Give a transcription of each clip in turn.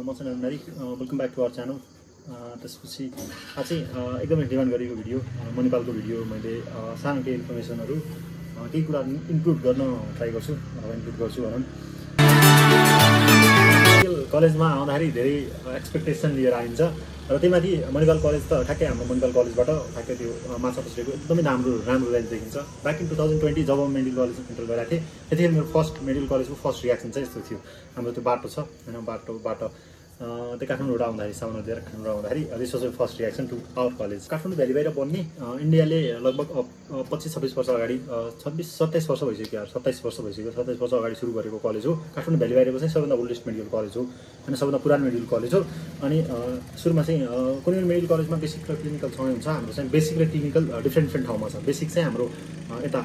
म चाहिँ नारी welcome back to our channel. त्यसपछि आज चाहिँ एकदमै डिमान्ड गरेको भिडियो मणिपालको भिडियो मैले सानो केही इन्फर्मेसनहरू केही कुरा इन्क्लुड गर्न ट्राई गर्छु भनौँ। कलेजमा आउँदाखेरि धेरै एक्सपेक्टेसन लिएर आइन्छ र त्यहीमाथि मणिपाल कलेज त ठ्याक्कै हाम्रो मणिपाल कलेजबाट ठ्याक्कै त्यो माछा पछिको एकदमै राम्रो रेन्ज देखिन्छ। ब्याक इन 2020 जब म मेडिकल कलेजमा इन्टर गरेको थिएँ त्यतिखेर मेरो फर्स्ट मेडिकल कलेजको फर्स्ट रियाक्सन चाहिँ यस्तो थियो। हाम्रो त्यो बाटो छ होइन, बाटोबाट त्यो काठमाडौँबाट आउँदाखेरि साउन दिएर काठमाडौँ आउँदाखेरि this was first reaction to our college. Kathmandu valley बाहिर बन्ने इन्डियाले लगभग 25-26 वर्ष अगाडि 27 वर्ष भइसक्यो, 27 वर्ष अगाडि सुरु गरेको कलेज हो। काठमाडौँ भ्याली बाहिरको चाहिँ सबभन्दा ओल्डेस्ट मेडिकल कलेज हो होइन, सबभन्दा पुरानो मेडिकल कलेज हो। अनि सुरुमा चाहिँ कुनै मेडिकल कलेजमा बेसिक र क्लिनिकल सँगै हुन्छ। हाम्रो चाहिँ बेसिक र क्लिनिकल डिफ्रेन्ट ठाउँमा छ। बेसिक चाहिँ हाम्रो यता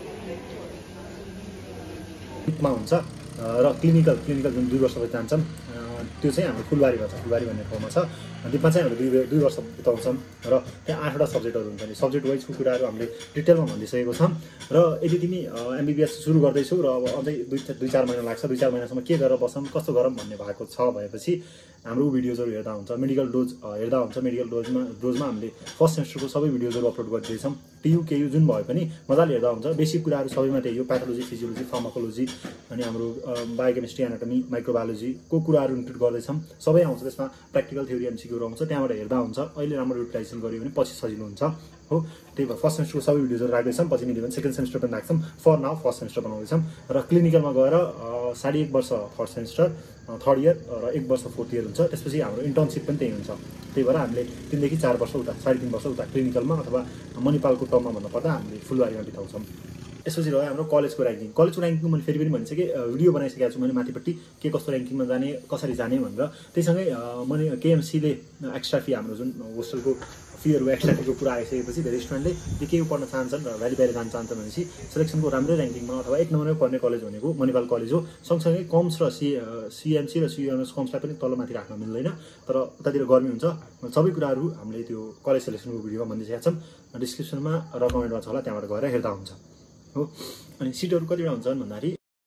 दिपमा हुन्छ र क्लिनिकल जुन 2 वर्ष जान्छन् त्यो चाहिँ हाम्रो फुलबारीमा छ। फुलबारी भन्ने ठाउँमा छ। दिपमा चाहिँ हामीले 2 वर्ष बिताउँछौँ र त्यहाँ 8वटा सब्जेक्टहरू हुन्छ नि। सब्जेक्ट वाइजको कुराहरू हामीले डिटेलमा भनिसकेको छौँ। र यदि तिमी MBBS सुरु गर्दैछौ र अब अझै 2-4 महिना लाग्छ, 2-4 महिनासम्म के गरेर बसौँ कस्तो गरौँ भन्ने भएको छ भएपछि हाम्रो भिडियोजहरू हेर्दा हुन्छ। मेडिकल डोज हेर्दा हुन्छ। मेडिकल डोजमा हामीले फर्स्ट सेमेस्टरको सबै भिडियोजहरू अपलोड गरिदिँदैछौँ। TU KU जुन भए पनि मजाले हेर्दा हुन्छ। बेसिक कुराहरू सबैमा त्यही हो। प्याथोलोजी, फिजियोलोजी, फार्माकोलोजी अनि हाम्रो बायोकेमिस्ट्री, एनाटोमी, माइक्रोबायोलोजीको कुराहरू इन्क्लुड गर्दैछौँ। सबै आउँछ त्यसमा। प्र्याक्टिकल थ्योरी MCQहरू आउँछ। त्यहाँबाट हेर्दा हुन्छ। अहिले राम्रो युटिलाइजेसन गऱ्यो भने पछि सजिलो हुन्छ हो। त्यही भएर फर्स्ट सेमेस्टरको सबै भिडियोजहरू राख्दैछौँ। पछि मिल्यो भने सेकेन्ड सेमेस्टर पनि राख्छौँ। फर नाउ फर्स्ट सेमेस्टर बनाउँदैछौँ र क्लिनिकलमा गएर 1.5 वर्ष थर्ड सेमेस्टर, थर्ड इयर र 1 वर्ष फोर्थ इयर हुन्छ। त्यसपछि हाम्रो इन्टर्नसिप पनि त्यही हुन्छ। त्यही भएर हामीले 3 4 वर्ष उता 3.5 वर्ष उता क्लिनिकलमा अथवा मणिपालको टर्ममा भन्नुपर्दा हामीले फुलबारीमा बिताउँछौँ। यसपछि रह्यो हाम्रो कलेजको ऱ्याङ्किङ। कलेजको ऱ्याङ्किङ मैले फेरि पनि भनिसकेँ, भिडियो बनाइसकेको छु मैले माथिपट्टि के कस्तो ऱ्याङ्किङमा जाने, कसरी जाने भनेर। त्यहीसँगै मैले KMCले एक्स्ट्रा फी हाम्रो जुन होस्टेलको फीहरू एक्स्ट्रा फीको कुरा आइसकेपछि धेरै स्टुडेन्टले केही पढ्न चाहन्छन् र भ्याली बाहिर जान चाहन्छन् भनेपछि सेलेक्सनको राम्रै ऱ्याङ्किङमा अथवा 1 नम्बरमै पढ्ने कलेज भनेको मणिपाल कलेज हो। सँगसँगै कम्स र CMC र CMSCOMSलाई पनि तलमाथि राख्न मिल्दैन। तर उतातिर गर्मी हुन्छ। सबै कुराहरू हामीले त्यो कलेज सेलेक्सनको भिडियोमा भनिदिएका छौँ। डिस्क्रिप्सनमा र कमेन्टमा छ होला, त्यहाँबाट गएर हेर्दा हुन्छ हो। अनि सिटहरू कतिवटा हुन्छन् भन्दाखेरि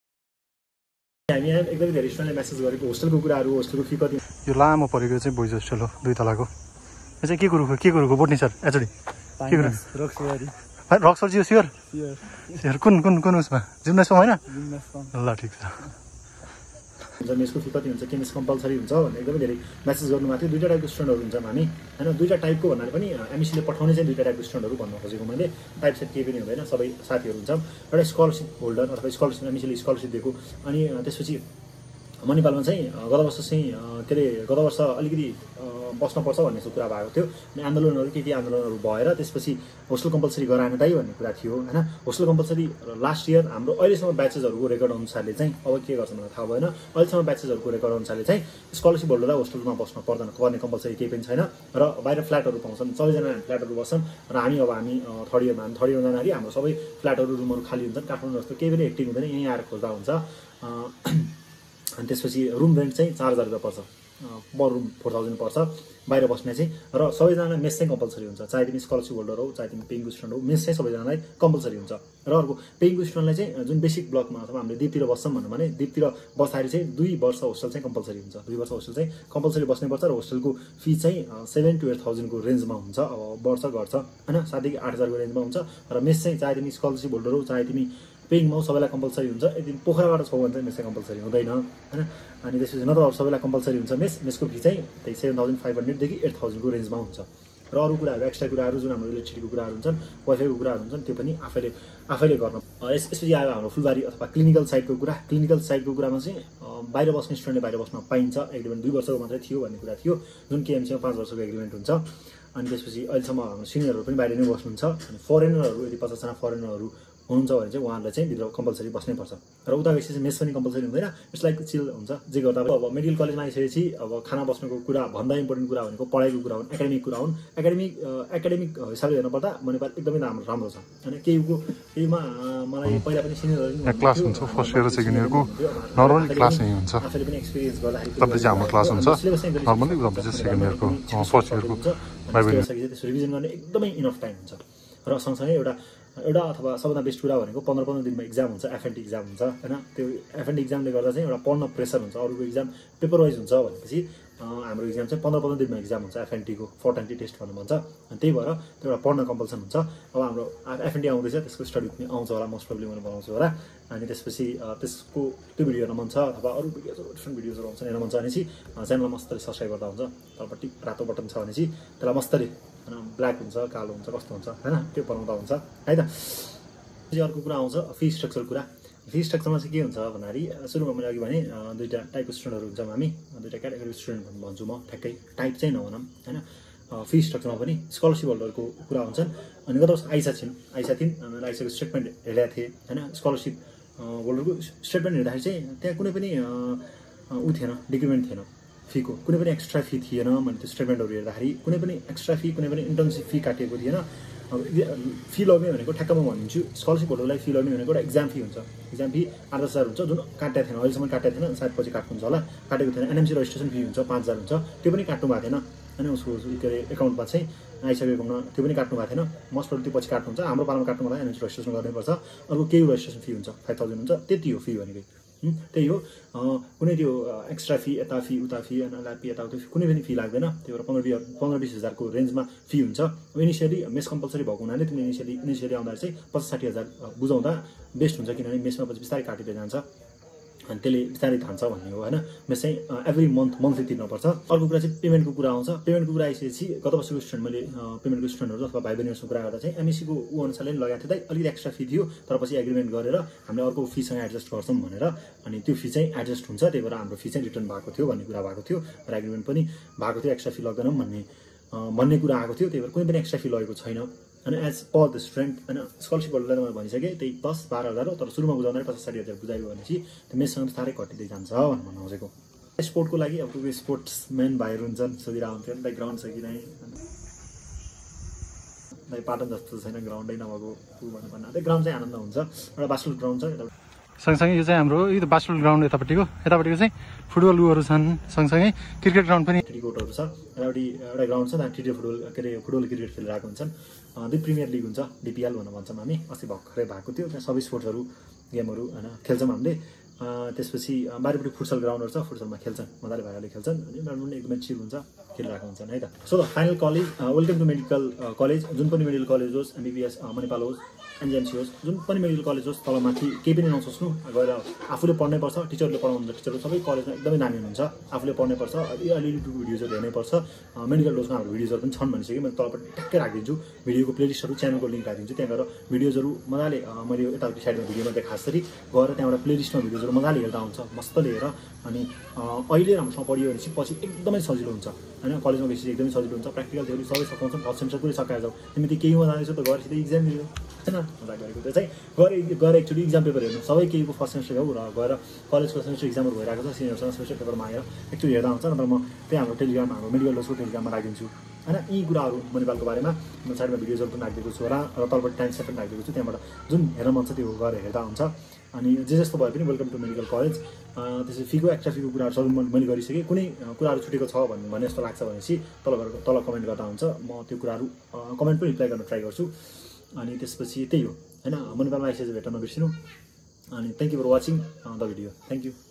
हामी यहाँ एकदमै धेरै स्टुडेन्टले मेसेज गरेको होस्टेलको कुराहरू, होस्टेलको फी कति। यो लामो परेको चाहिँ बोइज होस्टेल हो, 2 तलाको। यो चाहिँ के कुरोको बोट्ने सर एचडी के कुरो रक्सर जियो स्योर कुन उसमा जिम्नास्टिकमा होइन ल ठिक छ। मेसको फी कति हुन्छ, के मेस कम्पलसरी हुन्छ भनेर एकदमै धेरै मेसेज गर्नुभएको थियो। 2टा टाइपको स्टुडेन्टहरू हुन्छौँ हामी होइन। 2टा टाइपको भन्नाले पनि MECले पठाउने चाहिँ 2टा टाइपको स्टुडेन्टहरू भन्नु खोजेको मैले। टाइप सेट केही पनि हुँदैन, सबै साथीहरू हुन्छौँ। एउटा स्कलरसिप होल्डर अथवा स्कलरसिप MECले स्कलरसिप दिएको। अनि त्यसपछि मणिपालमा चाहिँ गत वर्ष अलिकति बस्नुपर्छ भन्ने जस्तो कुरा भएको थियो। अनि आन्दोलनहरू के आन्दोलनहरू भएर त्यसपछि होस्टेल कम्पलसरी गराएन दाइ भन्ने कुरा थियो होइन। होस्टेल कम्पलसरी लास्ट इयर हाम्रो अहिलेसम्म ब्याचेसहरूको रेकर्ड अनुसारले चाहिँ अब के गर्छ मलाई थाहा भएन। अहिलेसम्म ब्याचेसहरूको रेकर्ड अनुसारले चाहिँ स्कलरसिप होल्डर होस्टेलमा बस्न पर्ने कम्पलसरी केही पनि छैन र बाहिर फ्ल्याटहरू पाउँछन्। सबैजना फ्ल्याटहरू बस्छन् र हामी थर्ड इयरमा जाँदाखेरि हाम्रो सबै फ्ल्याटहरू रुमहरू खाली हुन्छन्। काठमाडौँ जस्तो केही पनि एक्टिभ हुँदैन, यहीँ आएर खोज्दा हुन्छ। अनि त्यसपछि रुम रेन्ट चाहिँ 4,000 रुपियाँ पर्छ, पर रुम 4,000 पर्छ बाहिर बस्ने चाहिँ। र सबैजना मेस चाहिँ कम्पलसरी हुन्छ, चाहे तिमी स्कलरसिप होल्डर हो चाहे तिमी पेइङ स्टुडेन्ट हो, मेस चाहिँ सबैजनालाई कम्पलसरी हुन्छ। र अर्को पेइङ स्टुडेन्टलाई चाहिँ जुन बेसिक ब्लकमा अथवा हामीले दिपतिर बस्छौँ भन्नु भने दिपतिर बस्दाखेरि चाहिँ 2 वर्ष होस्टेल चाहिँ कम्पलसरी हुन्छ। 2 वर्ष होस्टेल चाहिँ कम्पलसरी बस्नुपर्छ र होस्टेलको फी चाहिँ 7,000 to 8,000 को रेन्जमा हुन्छ। अब बढ्छ घट्छ होइन, 7,000 to 8,000 को रेन्जमा हुन्छ। र मेस चाहिँ चाहे तिमी स्कलरसिप होल्डर हो चाहे तिमी पेइङमा सबैलाई कम्पलसरी हुन्छ। यदि पोखराबाट छौ भने चाहिँ मेस चाहिँ कम्पलसरी हुँदैन होइन। अनि त्यसपछि नत्र सबैलाई कम्पलसरी हुन्छ मेसको फी चाहिँ त्यही 7,500 देखि 8,000 को रेन्जमा हुन्छ। र अरू कुराहरू एक्स्ट्रा कुराहरू जुन हाम्रो इलेक्ट्रिसिटीको कुराहरू हुन्छन्, वाइफाईको कुराहरू हुन्छन्, त्यो पनि आफैले गर्न। यसपछि आयो हाम्रो फुलबारी अथवा क्लिनिकल साइडको कुरा। क्लिनिकल साइडको कुरामा चाहिँ बाहिर बस्ने स्टुडेन्टले बाहिर बस्न पाइन्छ। एग्रिमेन्ट 2 वर्षको मात्रै थियो भन्ने कुरा थियो, जुन KMCमा 5 वर्षको एग्रिमेन्ट हुन्छ। अनि त्यसपछि अहिलेसम्म हाम्रो सिनियरहरू पनि बाहिर नै बस्नुहुन्छ। अनि फरेनरहरू यदि 50 जना फरेनरहरू हुनुहुन्छ भने चाहिँ उहाँहरूलाई चाहिँ भित्र कम्पलसरी बस्नैपर्छ। र उता गएपछि चाहिँ मेस पनि कम्पलसरी हुँदैन। इट्स लाइक चिल हुन्छ जे गर्दा अब मेडिकल कलेजमा आइसकेपछि अब खाना बस्नुको कुरा भन्दा इम्पोर्टेन्ट कुरा भनेको पढाइको कुरा हुन्, एकाडेमिक कुरा हुन्। एकाडेमिक हिसाबले हेर्नुपर्दा मणिपाल एकदमै राम्रो छ होइन। केहीमा मलाई पहिला पनि सिनियरहरू क्लास हुन्छ, फर्स्ट इयर र सेकेन्ड इयरको नर्मली क्लास यही हुन्छ। आफैले पनि एक्सपिरियन्स गर्दाखेरि तपाईँ चाहिँ हाम्रो क्लास हुन्छ नर्मली, तपाईँ चाहिँ सेकेन्ड इयरको फर्स्ट इयरको त्यसको रिभिजन गर्ने एकदमै इनफ टाइम हुन्छ। र सँगसँगै एउटा अथवा सबभन्दा बेस्ट कुरा भनेको 15 दिनमा एक्जाम हुन्छ, FNT एक्जाम हुन्छ होइन। त्यो FNT एक्जामले गर्दा चाहिँ एउटा पढ्न प्रेसर हुन्छ। अरूको एक्जाम पेपर वाइज हुन्छ भनेपछि हाम्रो इक्जाम चाहिँ 15 दिनमा इक्जाम हुन्छ एफएनटीको फोर्टन्टी टेस्ट भन्नु भन्छ अनि त्यही भएर त्यो एउटा पढ्न कम्पल्सन हुन्छ अब हाम्रो एफएनटी आउँदैछ त्यसको स्टडी पनि आउँछ होला मोस्ट प्रोबब्ली मैले बनाउँछु होला अनि त्यसपछि त्यसको त्यो भिडियो हेर्न मन छ अथवा अरू भिडियोजहरू डिफ्रेन्ट भिडियोजहरू आउँछ हेर्न मन छ भने चाहिँ च्यानललाई मस्तरी सब्सक्राइब गर्दा हुन्छ तलपट्टि रातो बटन छ भने चाहिँ त्यसलाई मस्तरी होइन ब्ल्याक हुन्छ कालो हुन्छ कस्तो हुन्छ होइन त्यो बनाउँदा हुन्छ है त अर्को कुरा आउँछ फी स्ट्रक्चर कुरा फी स्ट्रक्चरमा चाहिँ के हुन्छ भन्दाखेरि सुरुमा मैले अघि भने दुईवटा टाइपको स्टुडेन्टहरू हुन्छौँ हामी दुईवटा क्याटेगोरी स्टुडेन्ट भन्छु म ठ्याक्कै टाइप चाहिँ नभनौँ होइन फी स्ट्रक्चरमा पनि स्कलरसिप होल्डरको कुरा हुन्छन् अनि गत वर्ष आइसा थिइन् मैले आइसाको स्टेटमेन्ट हेरेको थिएँ होइन स्कलरसिप होल्डरको स्टेटमेन्ट हेर्दाखेरि चाहिँ त्यहाँ कुनै पनि ऊ थिएन डिक्रिमेन्ट थिएन फीको कुनै पनि एक्स्ट्रा फी थिएन मैले त्यो स्टेटमेन्टहरू हेर्दाखेरि कुनै पनि एक्स्ट्रा फी कुनै पनि इन्टर्नसिप फी काटिएको थिएन फी लग्ने भनेको ठ्याक्क म भनिदिन्छु स्कलरसिप होल्डरलाई फी लग्ने भनेको एउटा एक्जाम फी हुन्छ एक्जाम फी 8,000 हुन्छ जुन काटेको थिएन अहिलेसम्म काटेको थिएन सायद पछि काट्नुहुन्छ होला काटेको थिएन एनएमसी रजिस्ट्रेसन फी हुन्छ 5,000 हुन्छ त्यो पनि काट्नु भएको थिएन होइन उसको के अरे एकाउन्टमा चाहिँ आइसकेको त्यो पनि काट्नु भएको थिएन मोस्ट प्रोबब्ली त्यो पछि काट्नुहुन्छ हाम्रो पालामा काट्नु होला एनएमसी रजिस्ट्रेसन गर्नुपर्छ अर्को केही रजिस्ट्रेसन फी हुन्छ 5,000 हुन्छ त्यति हो फी भनेको त्यही हो कुनै त्यो एक्स्ट्रा फी यता फी उता फी होइन ल्यापी यताउता फी कुनै पनि फी लाग्दैन त्यो भएर 15-20 हजारको रेन्जमा फी हुन्छ इनिसियली मेस कम्पलसरी भएको हुनाले तिमीले इनिसियली आउँदा चाहिँ 50-60 हजार बुझाउँदा बेस्ट हुन्छ किनभने मेसमा पछि बिस्तारै काटिँदै जान्छ अनि त्यसले बिस्तारै थान्छ भन्ने हो होइन मेस चाहिँ एभ्री मन्थली तिर्नुपर्छ अर्को कुरा चाहिँ पेमेन्टको कुरा आउँछ पेमेन्टको कुरा आइसकेपछि गत वर्षको स्टुडेन्ट मैले पेमेन्टको स्टुडेन्टहरू अथवा भाइ बहिनीहरूसँग कुरा गर्दा चाहिँ एमएसीको ऊ अनुसारले लगाएको थियो अलिकति एक्स्ट्रा फी थियो तर पछि एग्रिमेन्ट गरेर हामीले अर्को फीसँग एडजस्ट गर्छौँ भनेर अनि त्यो फी चाहिँ एडजस्ट हुन्छ त्यही भएर हाम्रो फी चाहिँ रिटर्न भएको थियो भन्ने कुरा भएको थियो र एग्रिमेन्ट पनि भएको थियो एक्स्ट्रा फी लाग्दैनौँ भन्ने कुरा आएको थियो त्यही भएर कुनै पनि एक्स्ट्रा फी लगेको छैन होइन एज पर द स्टुडेन्ट होइन स्कलरसिप होल्डरलाई मैले भनिसकेँ त्यही 10-12 हजार हो तर सुरुमा बुझाउँदा 50-60 हजार बुझायो भने चाहिँ त्यो मेससँग साह्रै घटिँदै जान्छ भन्नु खोजेको स्पोर्टको लागि अब कोही स्पोर्ट्सम्यान भाइहरू हुन्छन् सोधिरहेको हुन्थ्यो नि ग्राउन्ड छ कि नै पाटन जस्तो छैन ग्राउन्डै नभएको भन्नु पर्ने त्यही ग्राउन्ड चाहिँ आनन्द हुन्छ एउटा बास्केटबल ग्राउन्ड छ सँगसँगै यो चाहिँ हाम्रो यो बास्केटबल ग्राउन्ड यतापट्टिको चाहिँ फुटबल उहरू छन् सँगसँगै क्रिकेट ग्राउन्ड पनि कोर्टहरू छ एउटा ग्राउन्ड छ त्यहाँ टिटी फुटबल क्रिकेट खेलिरहेको हुन्छन् दुई प्रिमियर लिग हुन्छ डिपिएल भनेर भन्छौँ हामी अस्ति भर्खरै भएको थियो त्यहाँ सबै स्पोर्ट्सहरू गेमहरू होइन खेल्छौँ हामीले त्यसपछि बाहिरपट्टि फुटसल ग्राउन्डहरू छ फुटसलमा खेल्छन् मजाले भाइहरूले खेल्छन् अनि ब्याडमिन्टन एकदमै चिल हुन्छ खेलिरहेको हुन्छन् है त so the final college welcome to medical college जुन पनि मेडिकल कलेज होस् एमबिबिएस मणिपाल होस् एनजिएमसी होस् जुन पनि मेडिकल कलेज होस् तलमाथि केही पनि नसोच्नु गएर आफूले पढ्नै पर्छ टिचरले पढाउनुहुन्छ टिचरहरू सबै कलेजमा एकदमै नानी हुनुहुन्छ आफूले पढ्नै पर्छ अलिअलि भिडियोजहरू हेर्नै पर्छ मेडिकल डोजमा हाम्रो भिडियोजहरू पनि छन् भनिसकेँ मैले तलपट्टि ट्याक्कै राखिदिन्छु भिडियोको प्लेलिस्टहरू च्यानलको लिङ्क राखिदिन्छु त्यहाँ गएर भिडियोजहरू मजाले मैले यतापट्टि साइडमा भिडियोमा देखाएको जसरी गएर त्यहाँबाट प्लेलिस्टमा भिडियोजहरू मजाले हेर्दा हुन्छ मस्तले हेर अनि अहिले राम्रोसँग पढियो भने चाहिँ पछि एकदमै सजिलो हुन्छ होइन कलेजमा गएपछि एकदमै सजिलो हुन्छ प्र्याक्टिकल थ्योरी सबै सकाउँछौँ फर्स्ट सेमेस्टर पुरै सकाएर जाउँ तिमी त्यो केहीमा जाँदैछौ त गएर सिधै इक्जाम दिनु होइन मजा गरेको त्यो चाहिँ गएर एकचोटि इक्जाम पेपर हेर्नु सबै केहीको फर्स्ट सेमेस्टर हो र गएर कलेजको सेमेस्टर इक्जामहरू भइरहेको छ सिनियरसँग सेमेस्टर पेपरमा आएर एकचोटि हेर्दा हुन्छ नत्र म त्यही हाम्रो टेलिग्राम हाम्रो मेडिकल डोजको टेलिग्राममा राखिदिन्छु होइन यी कुराहरू मणिपालको बारेमा म साइडमा भिडियोजहरू पनि राखिदिएको छु र तलबाट टाइम सेट पनि राखिदिएको छु त्यहाँबाट जुन हेर्न मन छ त्यो गएर हेर्दा हुन्छ अनि जे जस्तो भए पनि वेलकम टु मेडिकल कलेज त्यसै फीको एक्स्ट्रा फीको कुराहरू सबै मैले गरिसकेँ कुनै कुराहरू छुटेको छ भन्ने जस्तो लाग्छ भनेपछि तल कमेन्ट गर्दा हुन्छ म त्यो कुराहरू कमेन्ट पनि रिप्लाई गर्न ट्राई गर्छु अनि त्यसपछि त्यही हो होइन मणिपालमा आइसकेपछि भेट्न नबिर्सिनु अनि thank you for watching the video thank you